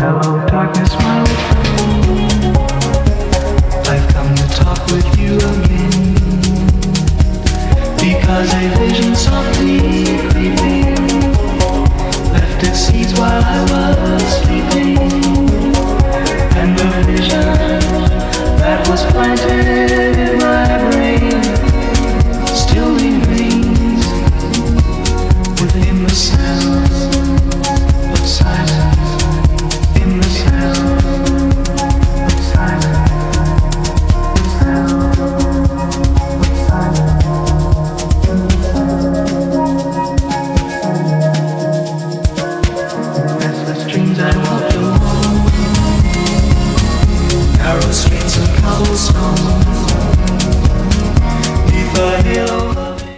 Hello, darkness, my old friend. I've come to talk with you again, because a vision softly creeping left its seeds while I was